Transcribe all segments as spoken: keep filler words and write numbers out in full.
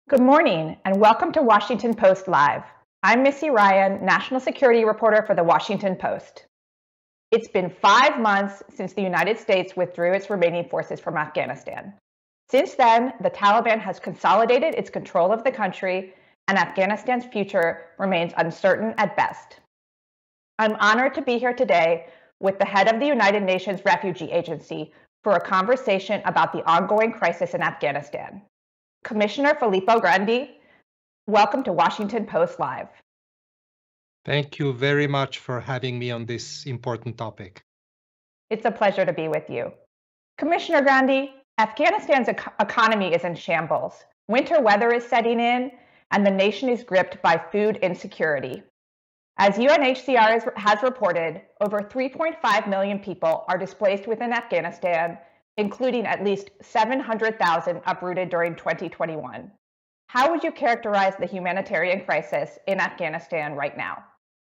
Good morning and welcome to Washington Post Live. I'm Missy Ryan, national security reporter for the Washington Post. It's been five months since the United States withdrew its remaining forces from Afghanistan. Since then, the Taliban has consolidated its control of the country, and Afghanistan's future remains uncertain at best. I'm honored to be here today with the head of the United Nations Refugee Agency for a conversation about the ongoing crisis in Afghanistan. Commissioner Filippo Grandi, welcome to Washington Post Live. Thank you very much for having me on this important topic. It's a pleasure to be with you. Commissioner Grandi, Afghanistan's ec- economy is in shambles. Winter weather is setting in, and the nation is gripped by food insecurity. As U N H C R has reported, over three point five million people are displaced within Afghanistan, including at least seven hundred thousand uprooted during twenty twenty-one. How would you characterize the humanitarian crisis in Afghanistan right now?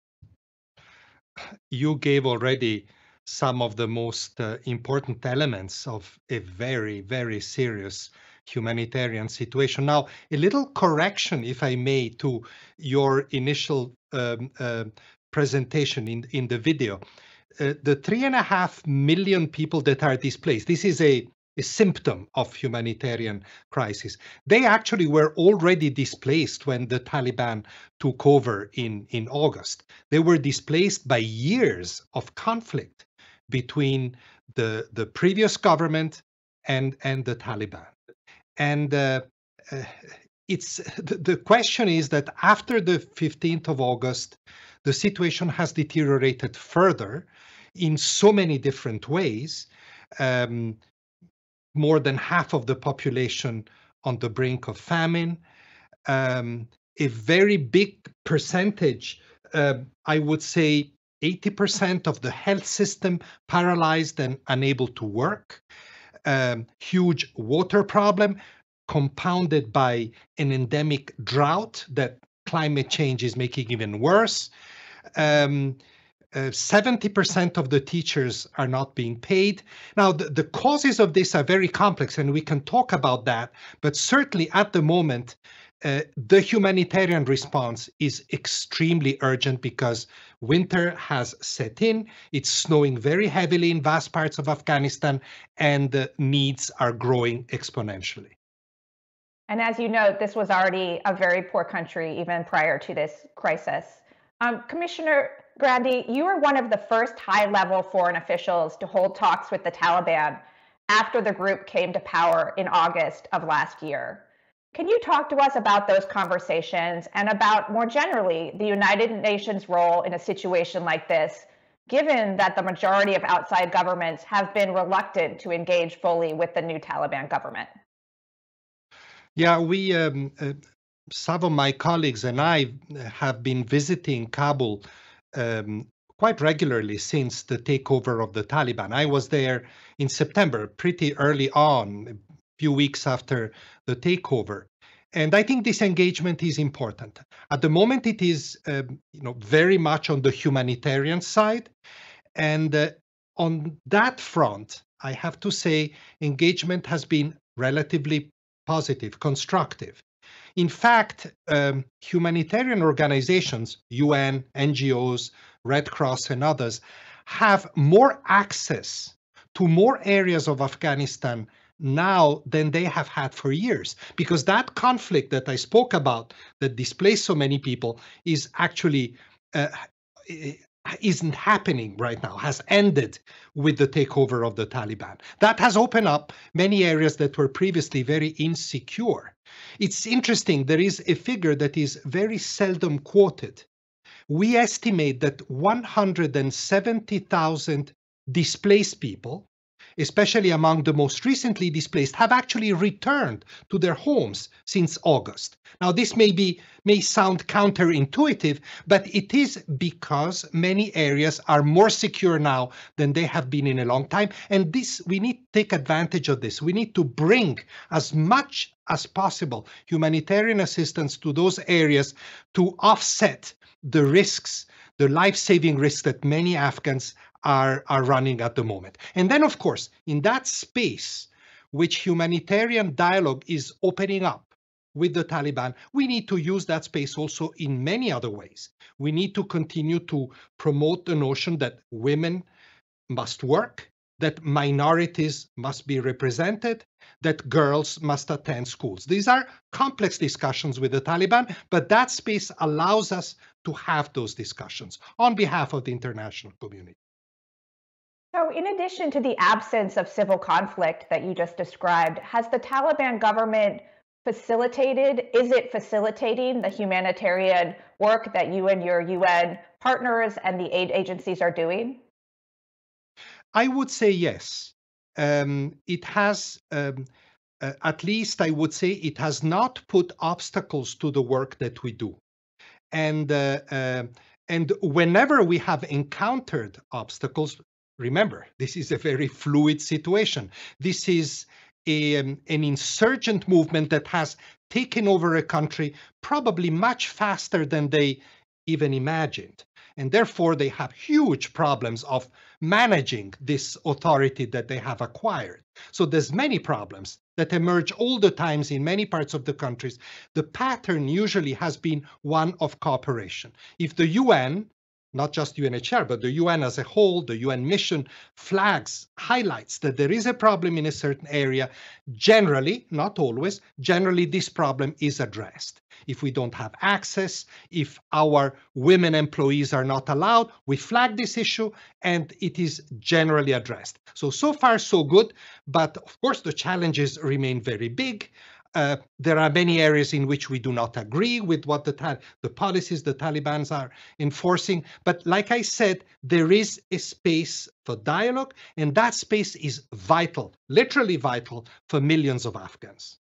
You gave already some of the most uh, important elements of a very, very serious humanitarian situation. Now, a little correction, if I may, to your initial um, uh, presentation in, in the video. Uh, the three and a half million people that are displaced, this is a, a symptom of humanitarian crisis. They actually were already displaced when the Taliban took over in, in August. They were displaced by years of conflict between the, the previous government and, and the Taliban. And uh, uh, it's the, the question is that after the fifteenth of August, the situation has deteriorated further in so many different ways. Um, more than half of the population on the brink of famine. Um, a very big percentage, uh, I would say eighty percent of the health system paralyzed and unable to work. Um, huge water problem compounded by an endemic drought that climate change is making even worse. Um, uh, seventy percent of the teachers are not being paid. Now, the, the causes of this are very complex, and we can talk about that. But certainly at the moment, uh, the humanitarian response is extremely urgent because winter has set in. It's snowing very heavily in vast parts of Afghanistan, and the needs are growing exponentially. And as you know, this was already a very poor country even prior to this crisis. Um, Commissioner Grandi, you were one of the first high-level foreign officials to hold talks with the Taliban after the group came to power in August of last year. Can you talk to us about those conversations and about, more generally, the United Nations role in a situation like this, given that the majority of outside governments have been reluctant to engage fully with the new Taliban government? Yeah, we, um, uh, some of my colleagues and I have been visiting Kabul um, quite regularly since the takeover of the Taliban. I was there in September, pretty early on, a few weeks after the takeover. And I think this engagement is important. At the moment, it is um, you know, very much on the humanitarian side. And uh, on that front, I have to say, engagement has been relatively positive, constructive. In fact, um, humanitarian organizations, U N, N G Os, Red Cross, and others, have more access to more areas of Afghanistan now than they have had for years, because that conflict that I spoke about that displaced so many people is actually uh, isn't happening right now, has ended with the takeover of the Taliban. That has opened up many areas that were previously very insecure. It's interesting, there is a figure that is very seldom quoted. We estimate that one hundred seventy thousand displaced people, especially among the most recently displaced, have actually returned to their homes since August. Now, this may be may sound counterintuitive, but it is because many areas are more secure now than they have been in a long time. And this, we need to take advantage of this. We need to bring as much as possible humanitarian assistance to those areas to offset the risks, the life-saving risks that many Afghans are, are running at the moment. And then, of course, in that space, which humanitarian dialogue is opening up with the Taliban, we need to use that space also in many other ways. We need to continue to promote the notion that women must work, that minorities must be represented, that girls must attend schools. These are complex discussions with the Taliban, but that space allows us to have those discussions on behalf of the international community. So, in addition to the absence of civil conflict that you just described, has the Taliban government facilitated, is it facilitating the humanitarian work that you and your U N partners and the aid agencies are doing? I would say yes. Um, it has, um, uh, at least I would say, it has not put obstacles to the work that we do. And uh, uh, and whenever we have encountered obstacles, remember, this is a very fluid situation. This is a, um, an insurgent movement that has taken over a country probably much faster than they even imagined. And therefore, they have huge problems of managing this authority that they have acquired. So there's many problems that emerge all the times in many parts of the countries. The pattern usually has been one of cooperation. If the U N, not just U N H C R, but the U N as a whole, the U N mission flags, highlights that there is a problem in a certain area, generally, not always, generally this problem is addressed. If we don't have access, if our women employees are not allowed, we flag this issue and it is generally addressed. So, so far so good, but of course the challenges remain very big. Uh, there are many areas in which we do not agree with what the, the policies the Taliban are enforcing. But like I said, there is a space for dialogue, and that space is vital, literally vital, for millions of Afghans.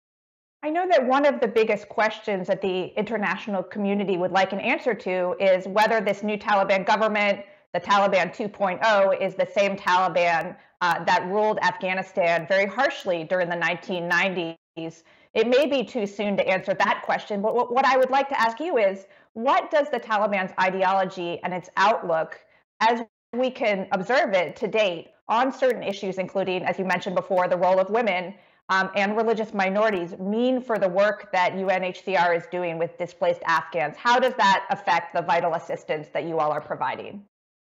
I know that one of the biggest questions that the international community would like an answer to is whether this new Taliban government, the Taliban two point oh, is the same Taliban uh, that ruled Afghanistan very harshly during the nineteen nineties. It may be too soon to answer that question, but what I would like to ask you is, what does the Taliban's ideology and its outlook, as we can observe it to date, on certain issues, including, as you mentioned before, the role of women um, and religious minorities, mean for the work that U N H C R is doing with displaced Afghans? How does that affect the vital assistance that you all are providing?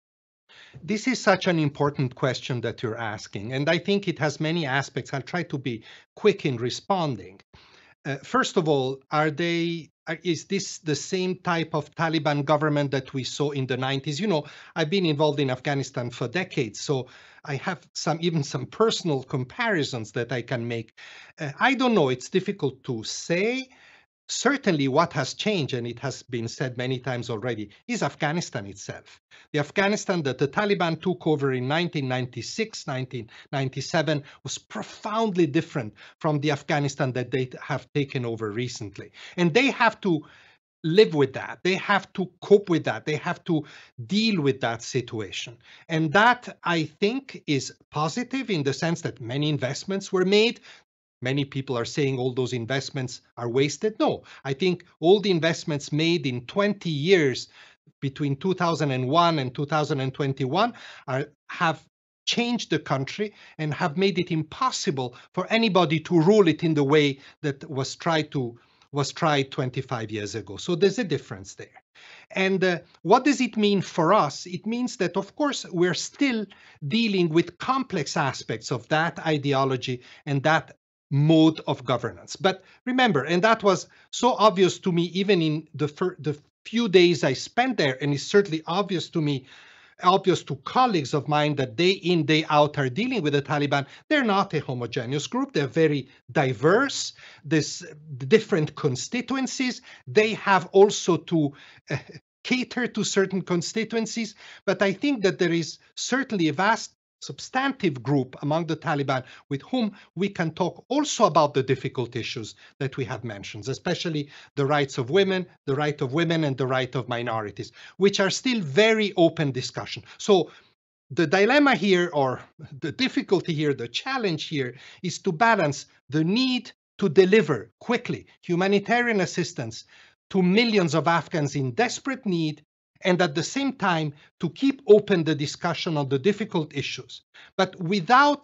This is such an important question that you're asking, and I think it has many aspects. I'll try to be quick in responding. Uh, first of all, are they, are, is this the same type of Taliban government that we saw in the nineties? You know, I've been involved in Afghanistan for decades, so I have some, even some personal comparisons that I can make. Uh, I don't know, it's difficult to say. Certainly what has changed, and it has been said many times already, is Afghanistan itself. The Afghanistan that the Taliban took over in nineteen ninety-six, nineteen ninety-seven was profoundly different from the Afghanistan that they have taken over recently. And they have to live with that. They have to cope with that. They have to deal with that situation. And that, I think, is positive in the sense that many investments were made. Many people are saying all those investments are wasted. No, I think all the investments made in twenty years between two thousand one and two thousand twenty-one are, have changed the country and have made it impossible for anybody to rule it in the way that was tried to was tried twenty-five years ago. So there's a difference there. And uh, what does it mean for us? It means that, of course, we're still dealing with complex aspects of that ideology and that mode of governance. But remember, and that was so obvious to me even in the, fir- the few days I spent there, and it's certainly obvious to me, obvious to colleagues of mine that day in, day out are dealing with the Taliban. They're not a homogeneous group. They're very diverse. There's different constituencies. They have also to uh, cater to certain constituencies. But I think that there is certainly a vast substantive group among the Taliban with whom we can talk also about the difficult issues that we have mentioned, especially the rights of women, the right of women and the right of minorities, which are still very open discussion. So the dilemma here, or the difficulty here, the challenge here, is to balance the need to deliver quickly humanitarian assistance to millions of Afghans in desperate need, and at the same time to keep open the discussion on the difficult issues, but without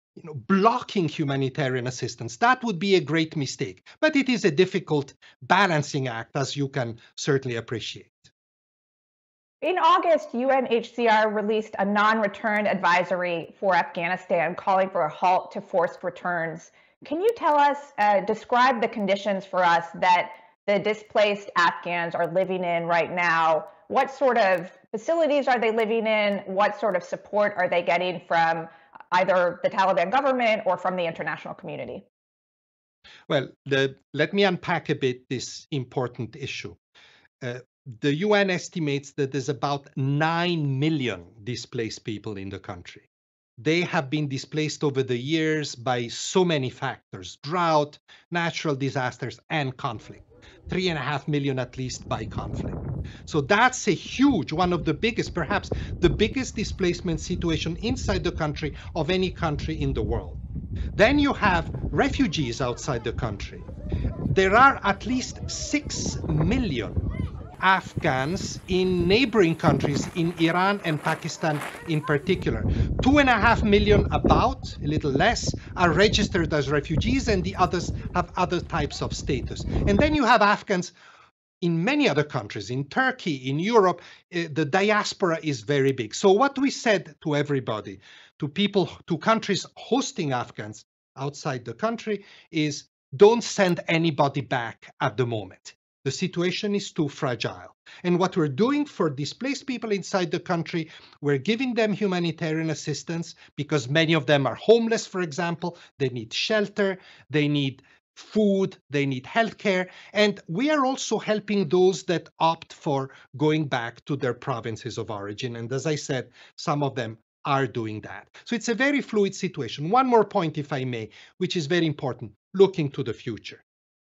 you know, blocking humanitarian assistance. That would be a great mistake. But it is a difficult balancing act, as you can certainly appreciate. In August, U N H C R released a non-return advisory for Afghanistan calling for a halt to forced returns. Can you tell us, uh, describe the conditions for us that the displaced Afghans are living in right now? What sort of facilities are they living in? What sort of support are they getting from either the Taliban government or from the international community? Well, the, let me unpack a bit this important issue. Uh, the U N estimates that there's about nine million displaced people in the country. They have been displaced over the years by so many factors: drought, natural disasters, and conflict. Three and a half million at least by conflict. So that's a huge, one of the biggest, perhaps the biggest displacement situation inside the country of any country in the world. Then you have refugees outside the country. There are at least six million Afghans in neighboring countries, in Iran and Pakistan in particular. Two and a half million, about, a little less, are registered as refugees, and the others have other types of status. And then you have Afghans in many other countries, in Turkey, in Europe. Uh, the diaspora is very big. So what we said to everybody, to people, to countries hosting Afghans outside the country, is don't send anybody back at the moment. The situation is too fragile. And what we're doing for displaced people inside the country, we're giving them humanitarian assistance because many of them are homeless, for example. They need shelter, they need food, they need healthcare. And we are also helping those that opt for going back to their provinces of origin. And as I said, some of them are doing that. So it's a very fluid situation. One more point, if I may, which is very important, looking to the future.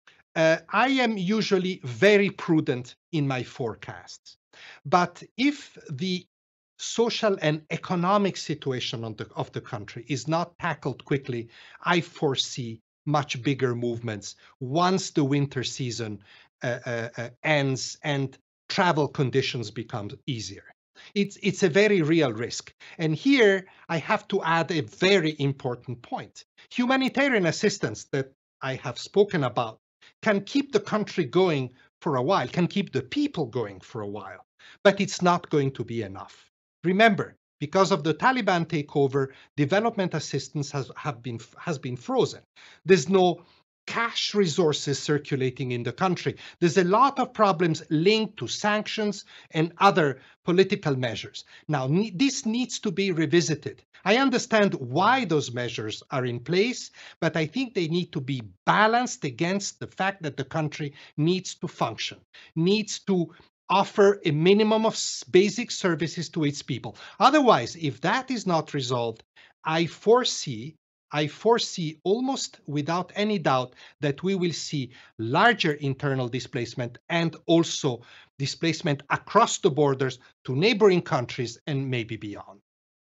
Uh, I am usually very prudent in my forecasts, but if the social and economic situation on the, of the country is not tackled quickly, I foresee much bigger movements once the winter season uh, uh, uh, ends and travel conditions become easier. It's, it's a very real risk. And here I have to add a very important point. Humanitarian assistance that I have spoken about can keep the country going for a while, can keep the people going for a while, but it's not going to be enough. Remember, because of the Taliban takeover, development assistance has, have been, has been frozen. There's no cash resources circulating in the country. There's a lot of problems linked to sanctions and other political measures. Now, ne- this needs to be revisited. I understand why those measures are in place, but I think they need to be balanced against the fact that the country needs to function, needs to offer a minimum of basic services to its people. Otherwise, if that is not resolved, I foresee I foresee almost without any doubt that we will see larger internal displacement and also displacement across the borders to neighboring countries and maybe beyond.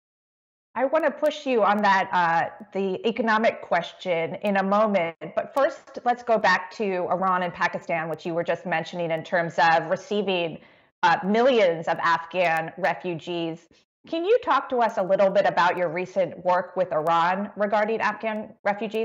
I want to push you on that, uh, the economic question in a moment. But first, let's go back to Iran and Pakistan, which you were just mentioning in terms of receiving uh, millions of Afghan refugees. Can you talk to us a little bit about your recent work with Iran regarding Afghan refugees?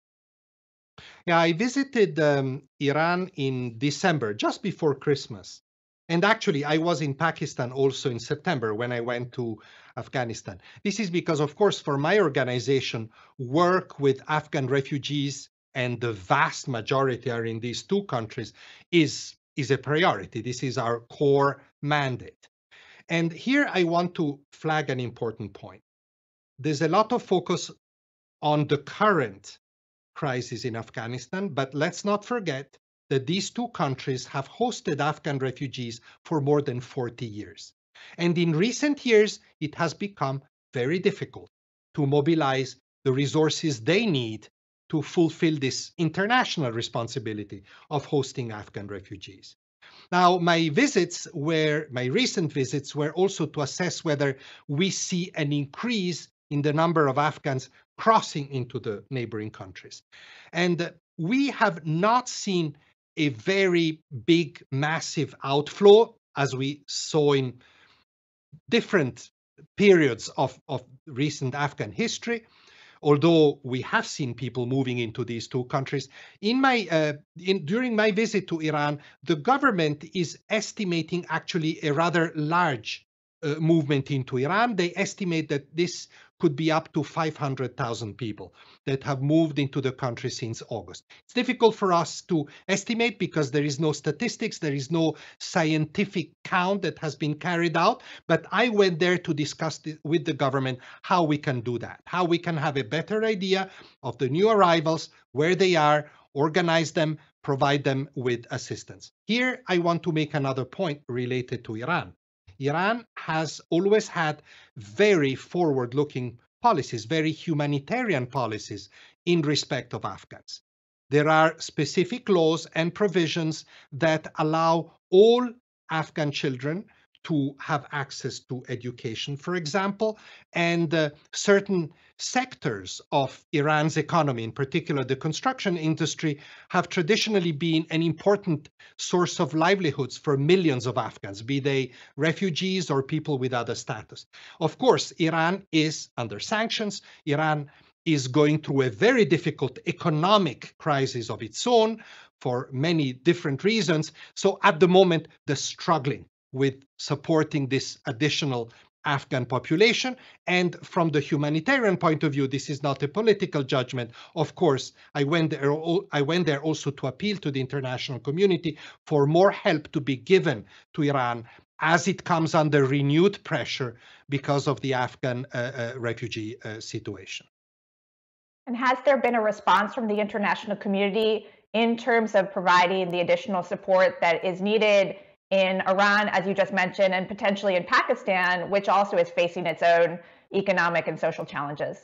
Yeah, I visited um, Iran in December, just before Christmas. And actually, I was in Pakistan also in September when I went to Afghanistan. This is because, of course, for my organization, work with Afghan refugees, and the vast majority are in these two countries, is, is a priority. This is our core mandate. And here I want to flag an important point. There's a lot of focus on the current crisis in Afghanistan, but let's not forget that these two countries have hosted Afghan refugees for more than forty years. And in recent years, it has become very difficult to mobilize the resources they need to fulfill this international responsibility of hosting Afghan refugees. Now, my visits were, my recent visits were also to assess whether we see an increase in the number of Afghans crossing into the neighboring countries. And we have not seen a very big, massive outflow as we saw in different periods of, of recent Afghan history. although we have seen people moving into these two countries. In my uh, in during my visit to Iran, the government is estimating actually a rather large uh, movement into Iran. They estimate that this could be up to five hundred thousand people that have moved into the country since August. It's difficult for us to estimate because there is no statistics, there is no scientific count that has been carried out, but I went there to discuss with the government how we can do that, how we can have a better idea of the new arrivals, where they are, organize them, provide them with assistance. Here, I want to make another point related to Iran. Iran has always had very forward-looking policies, very humanitarian policies in respect of Afghans. There are specific laws and provisions that allow all Afghan children to have access to education, for example, and uh, certain sectors of Iran's economy, in particular the construction industry, have traditionally been an important source of livelihoods for millions of Afghans, be they refugees or people with other status. Of course, Iran is under sanctions. Iran is going through a very difficult economic crisis of its own for many different reasons. So at the moment, they're struggling with supporting this additional Afghan population. And from the humanitarian point of view, this is not a political judgment. Of course, I went there, I went there also to appeal to the international community for more help to be given to Iran as it comes under renewed pressure because of the Afghan uh, uh, refugee uh, situation. And has there been a response from the international community in terms of providing the additional support that is needed in Iran, as you just mentioned, and potentially in Pakistan, which also is facing its own economic and social challenges?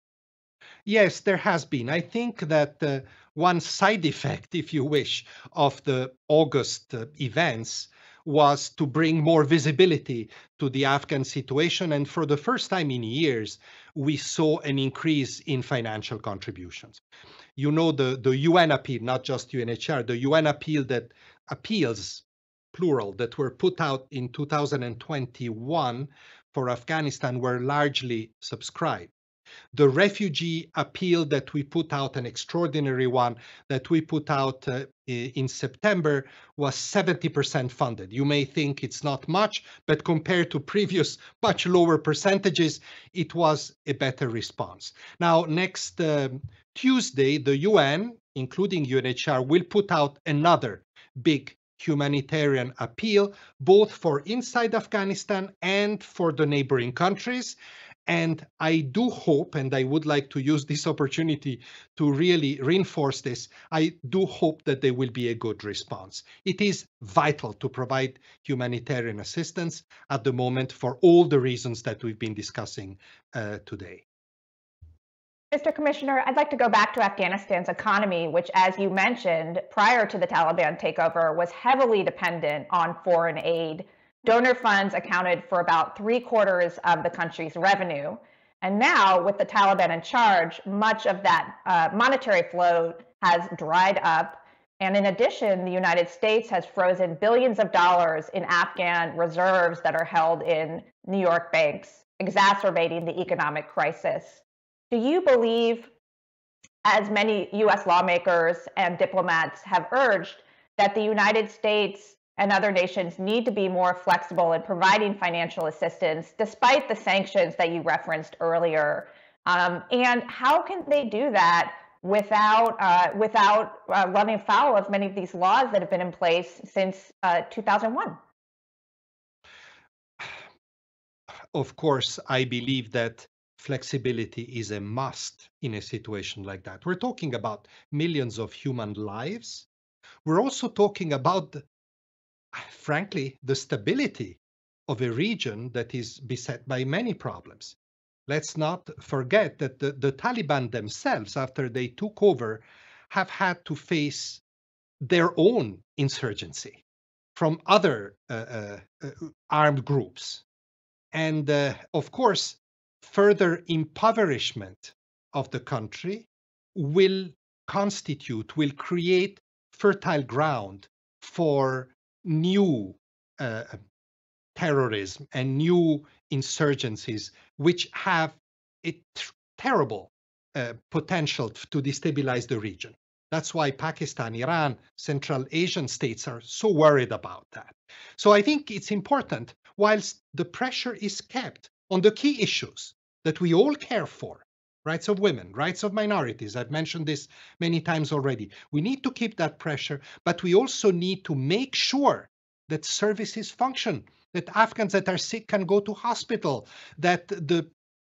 Yes, there has been. I think that uh, one side effect, if you wish, of the August uh, events was to bring more visibility to the Afghan situation. And for the first time in years, we saw an increase in financial contributions. You know, the, the U N appeal, not just U N H C R, the U N appeal that appeals, plural, that were put out in two thousand twenty-one for Afghanistan were largely subscribed. The refugee appeal that we put out, an extraordinary one that we put out uh, in September, was seventy percent funded. You may think it's not much, but compared to previous much lower percentages, it was a better response. Now, next uh, Tuesday, the U N, including U N H C R, will put out another big humanitarian appeal, both for inside Afghanistan and for the neighboring countries. And I do hope, and I would like to use this opportunity to really reinforce this, I do hope that there will be a good response. It is vital to provide humanitarian assistance at the moment for all the reasons that we've been discussing uh, today. Mister Commissioner, I'd like to go back to Afghanistan's economy, which, as you mentioned, prior to the Taliban takeover, was heavily dependent on foreign aid. Donor funds accounted for about three quarters of the country's revenue. And now, with the Taliban in charge, much of that uh, monetary flow has dried up. And in addition, the United States has frozen billions of dollars in Afghan reserves that are held in New York banks, exacerbating the economic crisis. Do you believe, as many U S lawmakers and diplomats have urged, that the United States and other nations need to be more flexible in providing financial assistance, despite the sanctions that you referenced earlier? Um, and how can they do that without uh, without uh, running foul of many of these laws that have been in place since uh, two thousand one? Of course, I believe that flexibility is a must in a situation like that. We're talking about millions of human lives. We're also talking about, frankly, the stability of a region that is beset by many problems. Let's not forget that the, the Taliban themselves, after they took over, have had to face their own insurgency from other uh, uh, uh, armed groups. And uh, of course, further impoverishment of the country will constitute, will create fertile ground for new uh, terrorism and new insurgencies, which have a terrible uh, potential to destabilize the region. That's why Pakistan, Iran, Central Asian states are so worried about that. So I think it's important, whilst the pressure is kept on the key issues that we all care for, rights of women, rights of minorities. I've mentioned this many times already. We need to keep that pressure, but we also need to make sure that services function, that Afghans that are sick can go to hospital, that the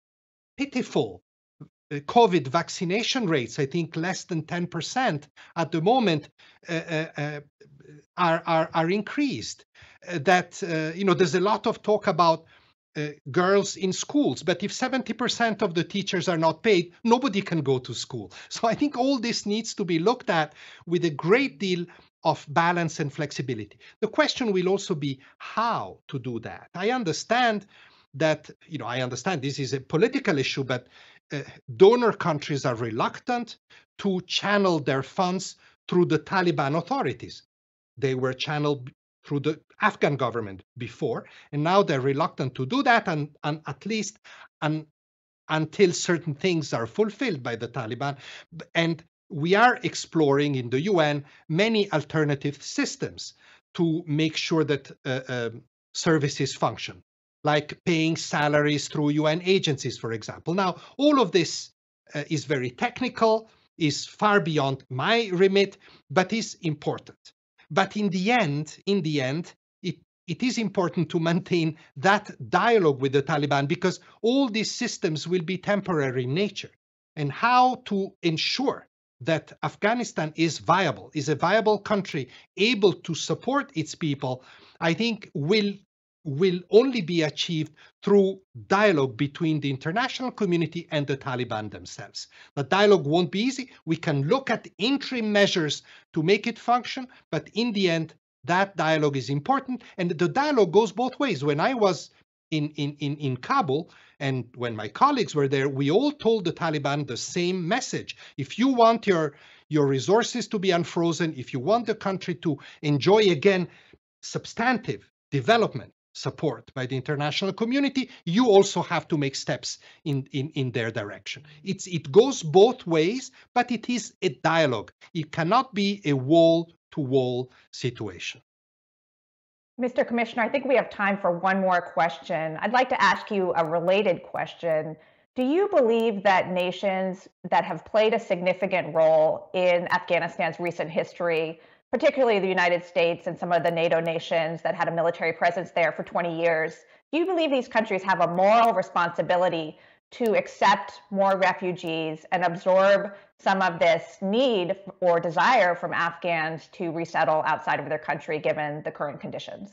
pitiful uh, COVID vaccination rates, I think less than ten percent at the moment, uh, uh, uh, are, are, are increased. Uh, that, uh, you know, there's a lot of talk about uh, girls in schools, but if seventy percent of the teachers are not paid, nobody can go to school. So I think all this needs to be looked at with a great deal of balance and flexibility. The question will also be how to do that. I understand that, you know, I understand this is a political issue, but uh, donor countries are reluctant to channel their funds through the Taliban authorities. They were channeled through the Afghan government before, and now they're reluctant to do that, and, and at least and, until certain things are fulfilled by the Taliban. And we are exploring in the U N many alternative systems to make sure that uh, uh, services function, like paying salaries through U N agencies, for example. Now, all of this uh, is very technical, is far beyond my remit, but is important. But in the end, in the end, it, it is important to maintain that dialogue with the Taliban, because all these systems will be temporary in nature. And how to ensure that Afghanistan is viable, is a viable country able to support its people, I think will will only be achieved through dialogue between the international community and the Taliban themselves. The dialogue won't be easy. We can look at interim measures to make it function, but in the end, that dialogue is important. And the dialogue goes both ways. When I was in, in, in, in Kabul, and when my colleagues were there, we all told the Taliban the same message. If you want your, your resources to be unfrozen, if you want the country to enjoy again substantive development, support by the international community, you also have to make steps in, in, in their direction. It's, it goes both ways, but it is a dialogue. It cannot be a wall-to-wall situation. Mister Commissioner, I think we have time for one more question. I'd like to ask you a related question. Do you believe that nations that have played a significant role in Afghanistan's recent history, particularly the United States and some of the NATO nations that had a military presence there for twenty years, do you believe these countries have a moral responsibility to accept more refugees and absorb some of this need or desire from Afghans to resettle outside of their country given the current conditions?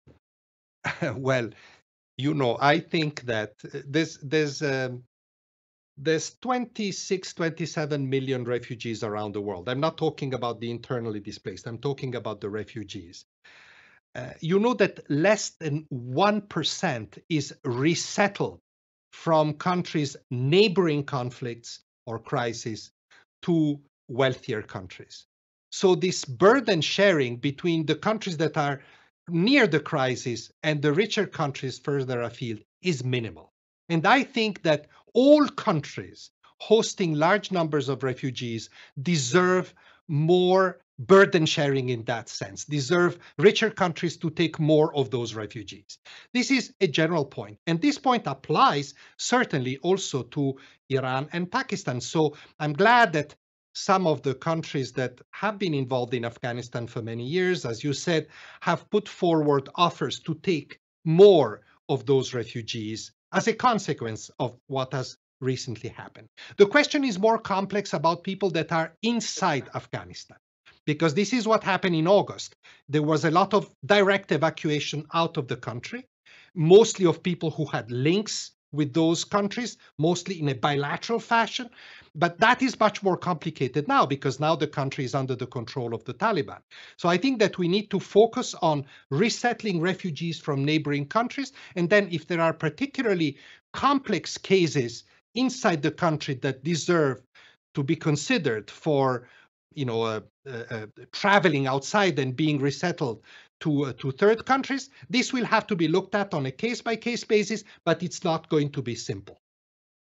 Well, you know, I think that there's, there's, um, there's twenty-six, twenty-seven million refugees around the world. I'm not talking about the internally displaced. I'm talking about the refugees. Uh, you know that less than one percent is resettled from countries neighboring conflicts or crises to wealthier countries. So this burden sharing between the countries that are near the crisis and the richer countries further afield is minimal. And I think that all countries hosting large numbers of refugees deserve more burden sharing in that sense, deserve richer countries to take more of those refugees. This is a general point. And this point applies certainly also to Iran and Pakistan. So I'm glad that some of the countries that have been involved in Afghanistan for many years, as you said, have put forward offers to take more of those refugees as a consequence of what has recently happened. The question is more complex about people that are inside Afghanistan, because this is what happened in August. There was a lot of direct evacuation out of the country, mostly of people who had links with those countries, mostly in a bilateral fashion. But that is much more complicated now, because now the country is under the control of the Taliban. So I think that we need to focus on resettling refugees from neighboring countries. And then if there are particularly complex cases inside the country that deserve to be considered for, you know, uh, uh, uh, traveling outside and being resettled to, uh, to third countries, this will have to be looked at on a case-by-case basis, but it's not going to be simple.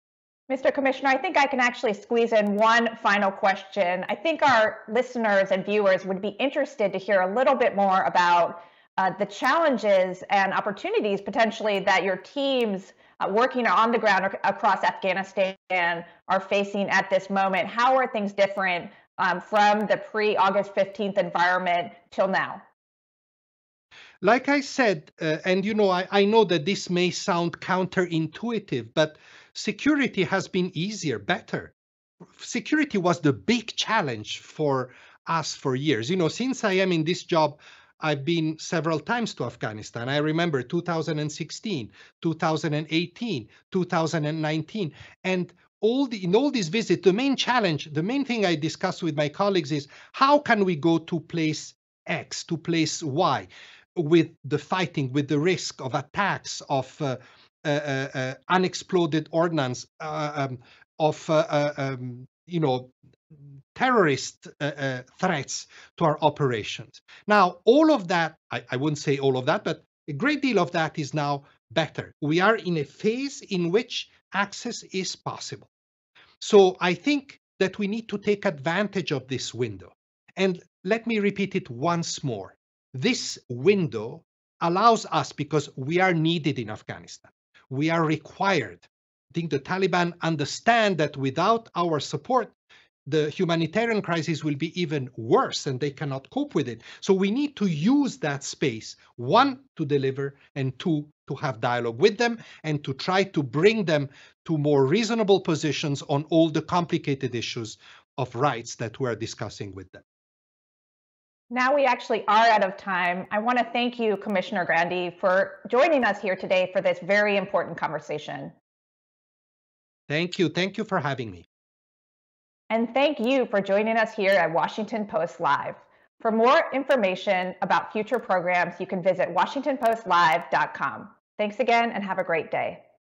Mister Commissioner, I think I can actually squeeze in one final question. I think our listeners and viewers would be interested to hear a little bit more about uh, the challenges and opportunities potentially that your teams uh, working on the ground ac- across Afghanistan are facing at this moment. How are things different um, from the pre-August fifteenth environment till now? Like I said, uh, and you know, I, I know that this may sound counterintuitive, but security has been easier, better. Security was the big challenge for us for years. You know, since I am in this job, I've been several times to Afghanistan. I remember two thousand sixteen, two thousand eighteen, two thousand nineteen, and all the in all these visits, the main challenge, the main thing I discuss with my colleagues is how can we go to place X, to place Y, with the fighting, with the risk of attacks, of uh, uh, uh, uh, unexploded ordnance, uh, um, of uh, uh, um, you know terrorist uh, uh, threats to our operations. Now, all of that, I, I wouldn't say all of that, but a great deal of that is now better. We are in a phase in which access is possible. So I think that we need to take advantage of this window. And let me repeat it once more. This window allows us, because we are needed in Afghanistan, we are required. I think the Taliban understand that without our support, the humanitarian crisis will be even worse and they cannot cope with it. So we need to use that space, one, to deliver, and two, to have dialogue with them and to try to bring them to more reasonable positions on all the complicated issues of rights that we're discussing with them. Now we actually are out of time. I want to thank you, Commissioner Grandi, for joining us here today for this very important conversation. Thank you. Thank you for having me. And thank you for joining us here at Washington Post Live. For more information about future programs, you can visit washington post live dot com. Thanks again and have a great day.